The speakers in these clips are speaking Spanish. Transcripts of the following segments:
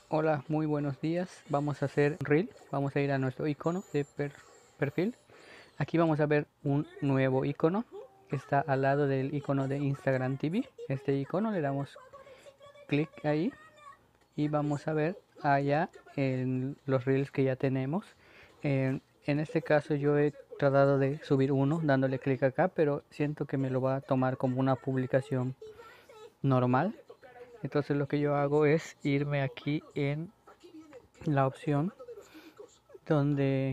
Hola, muy buenos días. Vamos a hacer reel. Vamos a ir a nuestro icono de perfil. Aquí vamos a ver un nuevo icono que está al lado del icono de Instagram TV. Este icono le damos clic ahí y vamos a ver allá en los reels que ya tenemos. En este caso yo he tratado de subir uno dándole clic acá, pero siento que me lo va a tomar como una publicación normal. Entonces lo que yo hago es irme aquí en la opción donde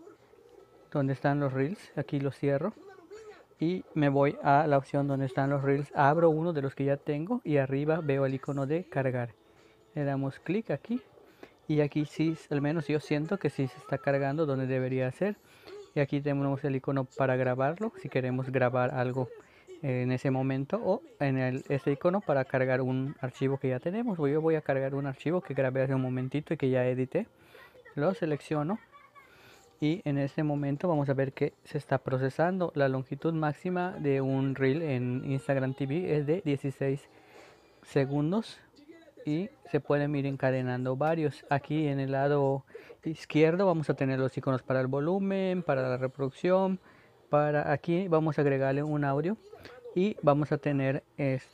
están los reels. Aquí los cierro y me voy a la opción donde están los reels. Abro uno de los que ya tengo y arriba veo el icono de cargar. Le damos clic aquí y aquí sí, al menos yo siento que sí se está cargando donde debería ser. Y aquí tenemos el icono para grabarlo si queremos grabar algo en ese momento, o en este icono para cargar un archivo que ya tenemos. Yo voy a cargar un archivo que grabé hace un momentito y que ya edité. Lo selecciono y en este momento vamos a ver que se está procesando. La longitud máxima de un reel en Instagram TV es de 16 segundos y se pueden ir encadenando varios. Aquí en el lado izquierdo vamos a tener los iconos para el volumen, para la reproducción. Para aquí vamos a agregarle un audio y vamos a tener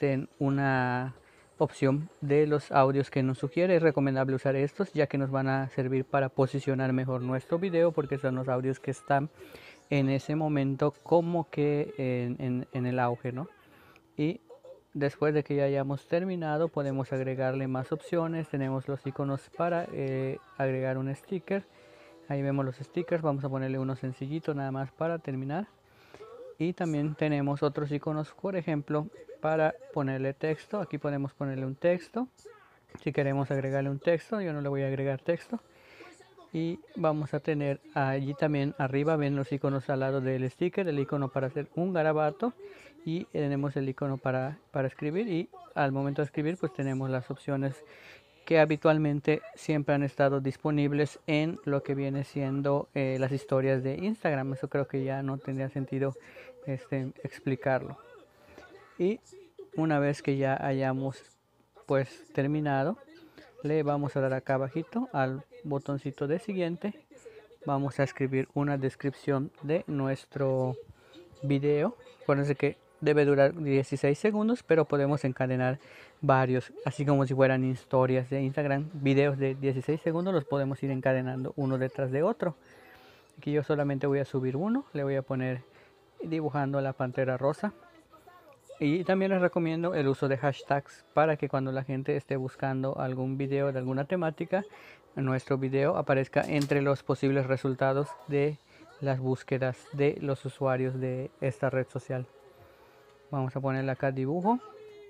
una opción de los audios que nos sugiere. Es recomendable usar estos ya que nos van a servir para posicionar mejor nuestro video, porque son los audios que están en ese momento como que en el auge, ¿no? Y después de que ya hayamos terminado podemos agregarle más opciones. Tenemos los iconos para agregar un sticker. Ahí vemos los stickers. Vamos a ponerle uno sencillito nada más para terminar. Y también tenemos otros iconos, por ejemplo, para ponerle texto. Aquí podemos ponerle un texto. Si queremos agregarle un texto, yo no le voy a agregar texto. Y vamos a tener allí también arriba, ven los iconos al lado del sticker, el icono para hacer un garabato y tenemos el icono para escribir. Y al momento de escribir pues tenemos las opciones que habitualmente siempre han estado disponibles en lo que viene siendo las historias de Instagram. Eso creo que ya no tendría sentido explicarlo. Y una vez que ya hayamos pues terminado, le vamos a dar acá abajito al botoncito de siguiente. Vamos a escribir una descripción de nuestro video. Acuérdense que debe durar 16 segundos, pero podemos encadenar varios, así como si fueran historias de Instagram. Videos de 16 segundos los podemos ir encadenando uno detrás de otro. Aquí yo solamente voy a subir uno, le voy a poner dibujando la pantera rosa. Y también les recomiendo el uso de hashtags para que cuando la gente esté buscando algún video de alguna temática, nuestro video aparezca entre los posibles resultados de las búsquedas de los usuarios de esta red social. Vamos a ponerle acá dibujo.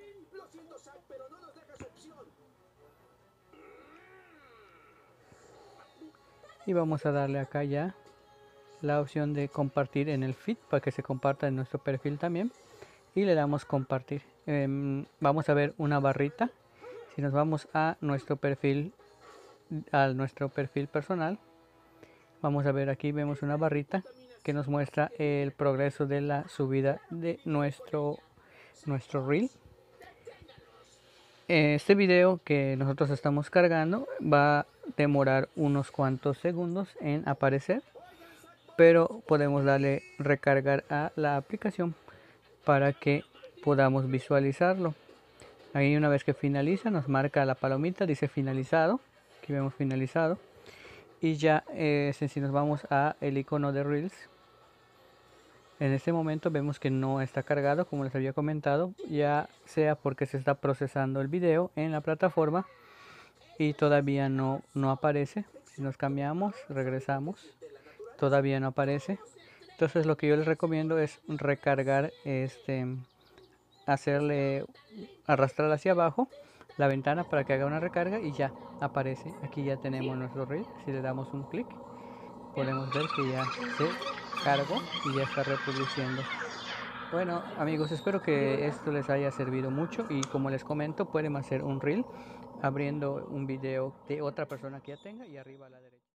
Y vamos a darle acá ya la opción de compartir en el feed para que se comparta en nuestro perfil también. Y le damos compartir. Vamos a ver una barrita. Si nos vamos a nuestro perfil personal, vamos a ver aquí, vemos una barrita que nos muestra el progreso de la subida de nuestro reel. Este video que nosotros estamos cargando va a demorar unos cuantos segundos en aparecer, pero podemos darle recargar a la aplicación para que podamos visualizarlo. Ahí una vez que finaliza nos marca la palomita, dice finalizado. Aquí vemos finalizado. Y ya si nos vamos a el icono de Reels, en este momento vemos que no está cargado, como les había comentado, ya sea porque se está procesando el video en la plataforma y todavía no aparece. Si nos cambiamos, regresamos, todavía no aparece. Entonces lo que yo les recomiendo es recargar, hacerle arrastrar hacia abajo la ventana para que haga una recarga y ya aparece. Aquí ya tenemos nuestro reel. Si le damos un clic podemos ver que ya se cargó y ya está reproduciendo. Bueno amigos, espero que esto les haya servido mucho y como les comento, pueden hacer un reel abriendo un video de otra persona que ya tenga y arriba a la derecha.